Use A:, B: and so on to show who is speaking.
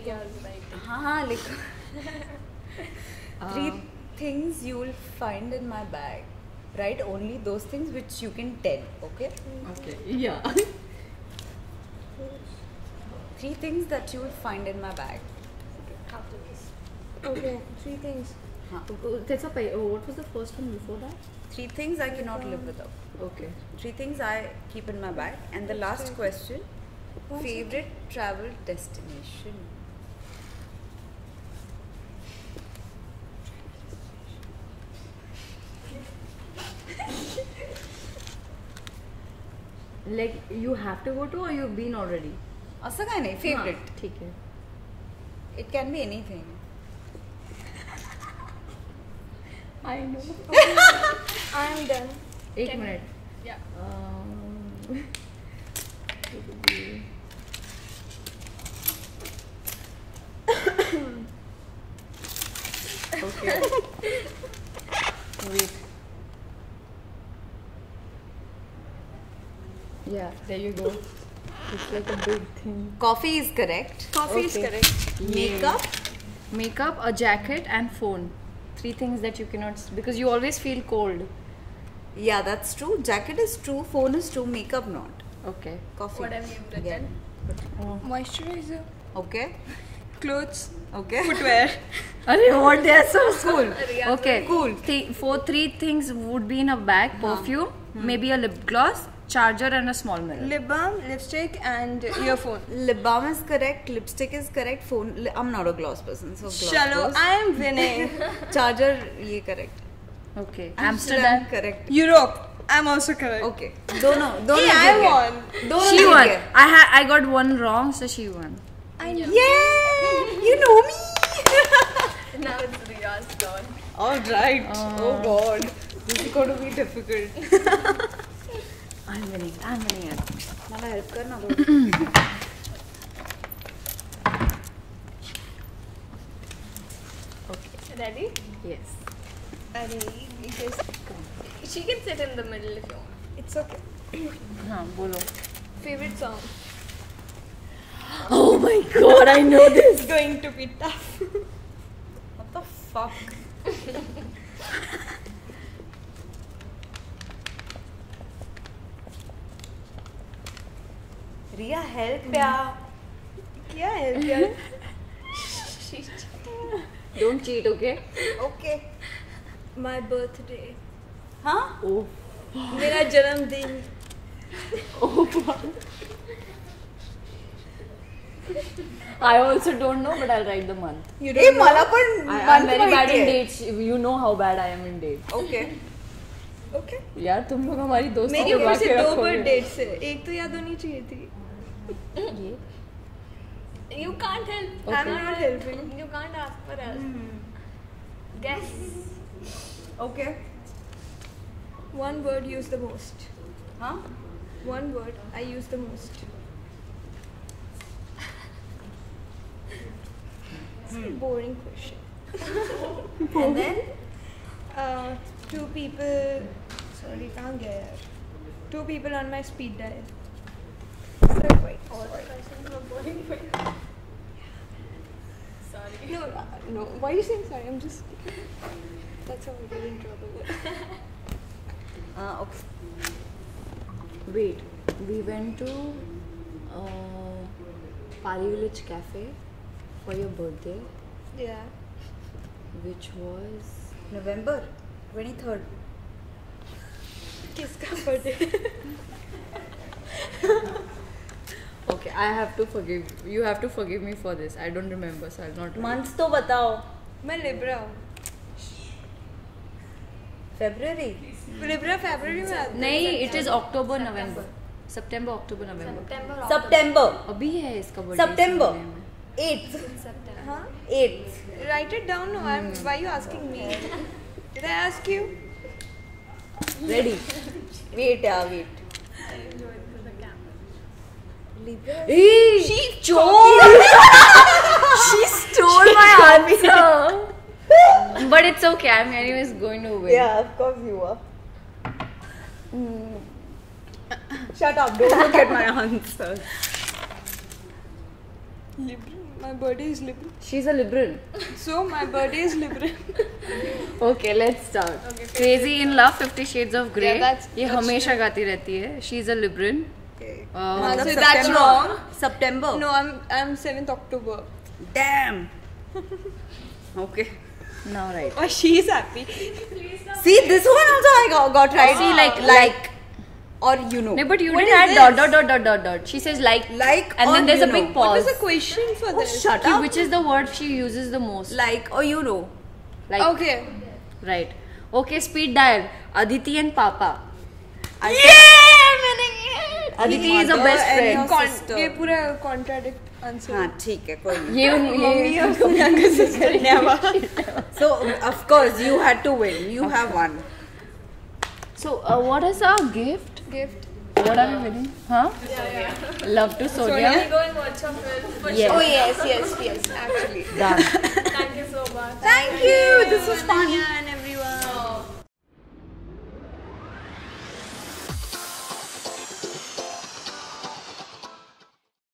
A: हाँ लिखो. Three things you will find in my bag. Right? Only those things which you can tell. Okay?
B: Okay. Yeah.
A: 3 things that you will find in my bag.
C: Okay, 3 things.
B: What was the first one before that?
A: 3 things I cannot live without.
B: Okay.
A: 3 things I keep in my bag. And the last question, favorite travel destination.
B: Like you have to go to or you've been already?
A: असं काय नाही, favorite.
B: ठीक है.
A: It can be anything.
B: I know.
C: I am done.
B: 1 minute.
D: Yeah.
B: It would be- Okay. Wait. Yeah, there you go. It's like a big thing.
A: Coffee is correct.
C: Coffee is
B: Okay.
C: correct.
A: Makeup.
B: Makeup, a jacket, and phone. 3 things that you cannot because you always feel cold.
A: Yeah, that's true. Jacket is true. Phone is true. Makeup not.
B: Okay.
A: Coffee.
D: What have you written?
A: Again.
C: Moisturizer.
A: Okay.
C: Clothes.
A: Okay.
C: Footwear.
B: Arey, what? They are so
A: Cool.
B: Okay.
A: Cool.
B: 3 things would be in a bag: perfume, maybe a lip gloss, charger, and a small mirror.
C: Lip balm, lipstick, and earphone.
A: Lip balm is correct. Lipstick is correct. Phone. I'm not a gloss person, so gloss
C: Shallow.
A: goes.
C: I am winning.
A: Charger. Ye correct.
B: Okay.
A: Amsterdam correct.
C: Europe. I'm also correct.
A: Okay. Dono.
C: Hey, I won.
A: Dono
B: She
A: Jeet
B: won.
A: गए.
B: I got one wrong, so she won.
A: Yeah. You know me.
D: Now it's Riya's turn.
A: All right. Oh God. This is going to be difficult.
B: I'm winning it.
A: मला help करना थोड़ा.
D: Ready?
B: Yes.
C: Because
D: She can sit in the middle if you want.
C: it's okay.
B: हाँ बोलो.
C: Favorite song.
B: Oh my God! I know this.
C: It's going to be tough.
A: What the fuck? Riya, help यार.
C: क्या है यार?
B: Don't cheat, okay?
A: Okay.
C: My birthday.
A: हाँ?
B: Oh.
C: मेरा जन्मदिन.
B: I also don't know, but I'll write the month.
C: You
A: A
C: don't know?
A: मला पण
B: I'm
A: month
B: very bad
A: माहिती
B: in
A: आहे.
B: dates. You know how bad I am in dates.
A: Okay.
C: Okay.
B: यार तुम लोग हमारी दोस्ती
C: मेरी
B: को
C: ओर से
B: बाकी
C: 2
B: रखोगे।
C: बर्थ डेट्स है. एक तो याद होनी चाहिए थी.
B: ये
D: You can't help.
C: I'm not helping.
D: You can't ask for help. Guess.
A: Okay.
C: One word used the most.
A: हाँ?
C: One word I use the most. It's a boring question.
A: And then?
C: 2 people. Sorry, कहाँ गया यार? 2 people on my speed dial. Wait.
D: All the questions were boring for you. Sorry.
C: No. Why are you saying sorry? I'm just. That's how we get in trouble.
A: Okay.
B: Wait, we went to Pali Village Cafe for your birthday,
C: Yeah.
B: which was
A: November 23rd.
C: किसका birthday?
B: okay. I have to forgive you. Have to forgive me for this. I don't remember, so I'll not.
A: Months तो बताओ.
C: मैं Libra हूँ.
A: February.
C: Libra February में आता है.
B: नहीं, it is October, November, September, October, November.
A: September.
B: अभी है इसका birthday.
A: September.
B: इस महीने में.
A: 8th.
C: हाँ?
A: 8th.
C: Write it down. No, why are you asking me? Did I ask you?
A: Ready. Wait, yeah, wait.
B: She stole my answer. But it's okay. I'm anyways going to win.
A: Yeah, of course you are. Shut up, don't look at my answers.
C: My birthday is Libra.
B: She's a Libran.
C: So my birthday is Libra.
B: Okay, let's start. Crazy in Love, 50 Shades of Grey.
C: Yeah,
B: ये हमेशा गाती रहती है. She's a Libran.
A: Okay.
C: So
A: September.
C: that's wrong.
A: September.
C: No, I'm 7th October.
A: Damn. Okay.
B: Now right.
C: Oh, she's happy.
A: See, this one also I got right.
B: See, like.
A: Or you know.
B: No, but you
C: What
B: didn't
C: is
B: add dot. She says like.
A: Like
B: And
A: or
B: then there's
A: you
B: a big
A: know.
B: pause.
C: What was the question for
A: Oh,
C: this?
A: shut
B: Ki
A: up.
B: which is the word she uses the most?
A: Like or you know.
B: Like.
C: Okay.
B: Right. Okay, speed dial. Aditi and Papa. Aditi is a
A: Mother
B: best
A: and
B: friend.
A: your sister.
C: ये पूरा contradict answer.
A: हाँ ठीक है कोई नहीं.
B: ये
A: So of course you had to win. You have won.
B: So what is our gift?
C: Gift.
B: What are we winning? Huh? Love to Sonia.
D: Can we go and watch a film for
B: Yes.
C: Oh yes, actually.
B: Done.
D: sure? Thank you so much.
A: Thank you. This was fun.